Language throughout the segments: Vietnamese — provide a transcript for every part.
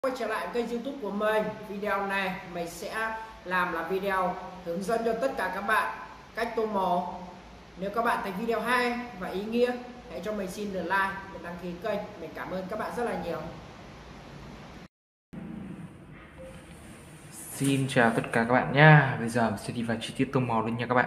Quay trở lại kênh YouTube của mình. Video này mình sẽ làm là video hướng dẫn cho tất cả các bạn cách tô màu. Nếu các bạn thấy video hay và ý nghĩa, hãy cho mình xin được like và đăng ký kênh. Mình cảm ơn các bạn rất là nhiều. Xin chào tất cả các bạn nha. Bây giờ mình sẽ đi vào chi tiết tô màu luôn nha các bạn.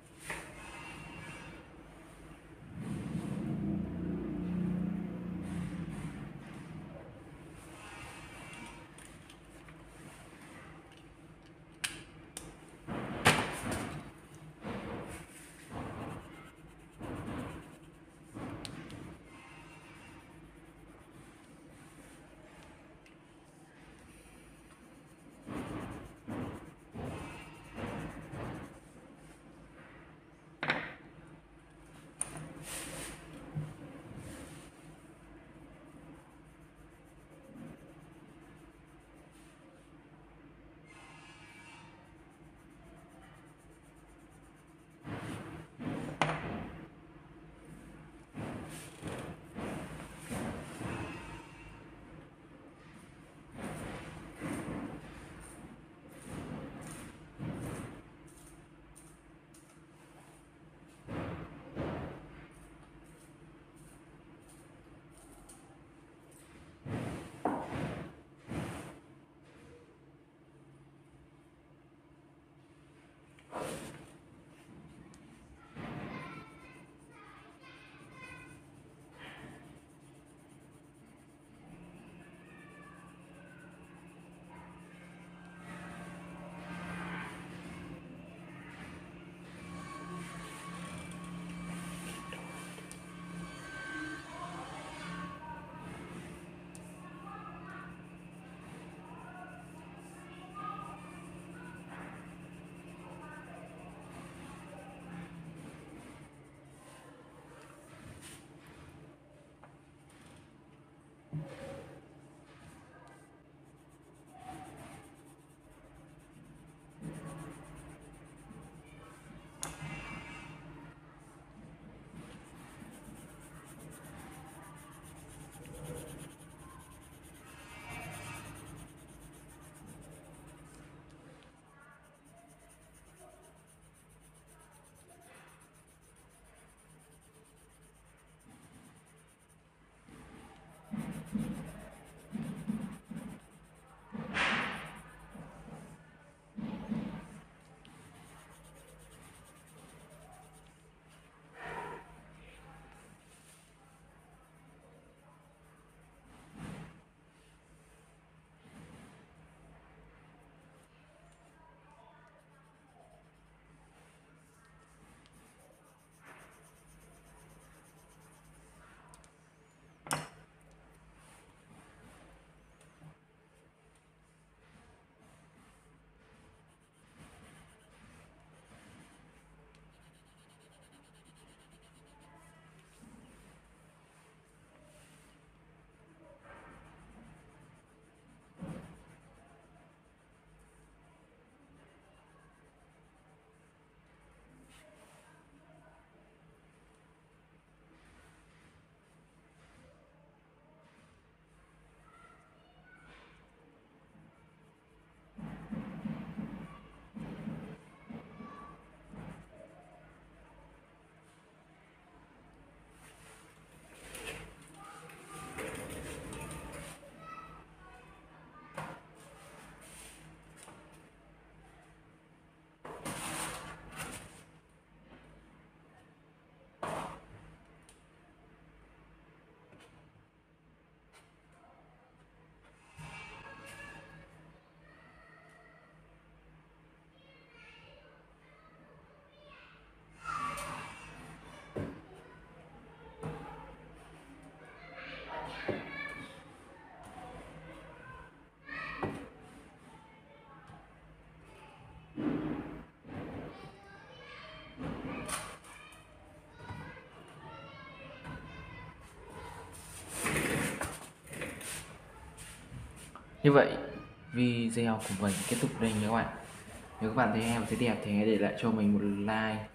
Như vậy video của mình kết thúc đây nha các bạn. Nếu các bạn thấy em thấy đẹp thì hãy để lại cho mình một like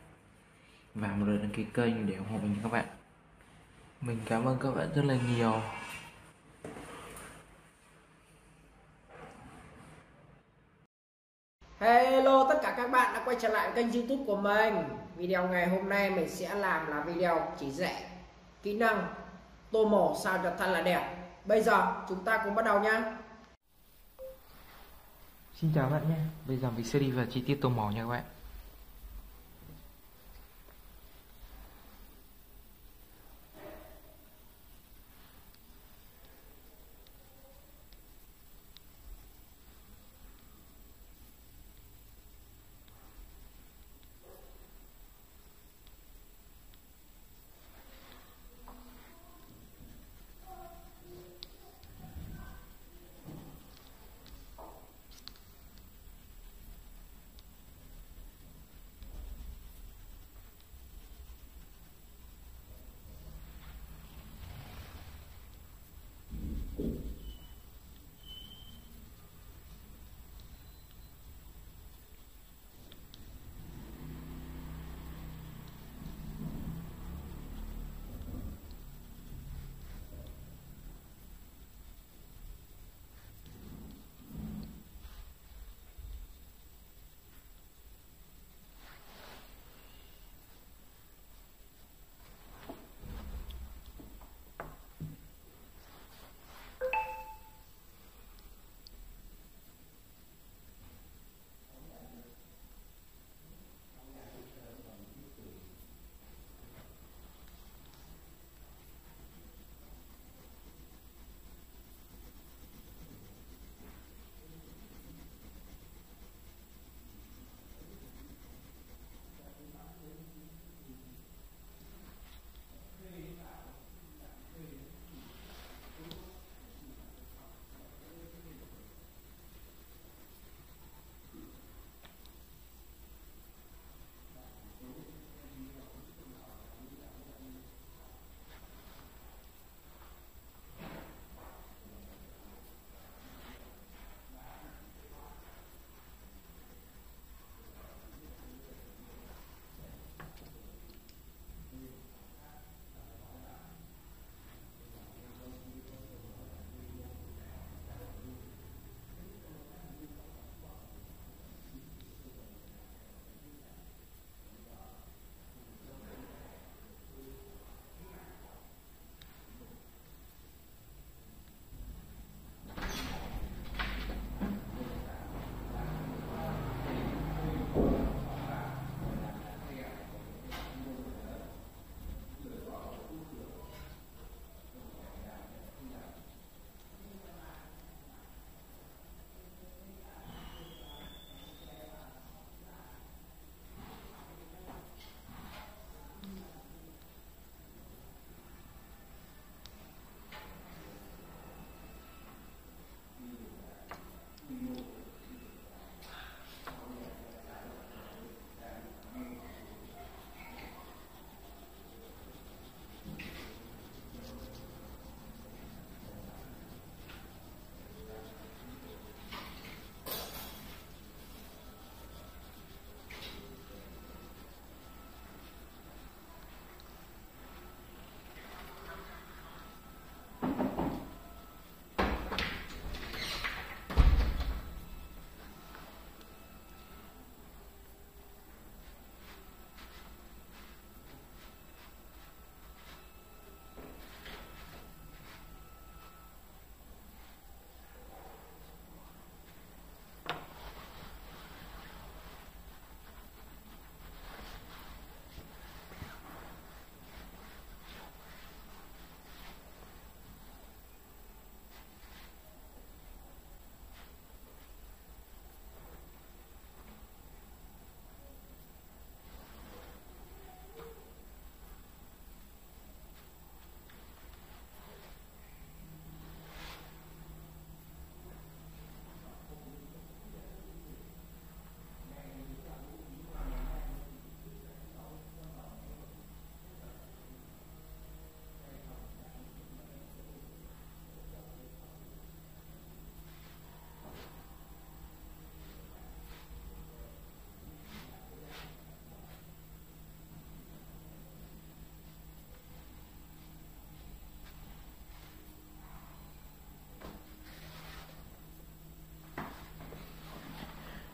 và một lượt đăng ký kênh để ủng hộ mình nha các bạn. Mình cảm ơn các bạn rất là nhiều. Hello tất cả các bạn đã quay trở lại kênh YouTube của mình. Video ngày hôm nay mình sẽ làm là video chỉ dạy kỹ năng tô màu sao cho thật là đẹp. Bây giờ chúng ta cùng bắt đầu nhá. Xin chào bạn nhé. Bây giờ mình sẽ đi vào chi tiết tô màu nha các bạn.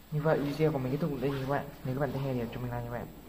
Như vậy video của mình kết thúc ở đây nha các bạn. Nếu các bạn thấy hay thì cho mình like nha các bạn.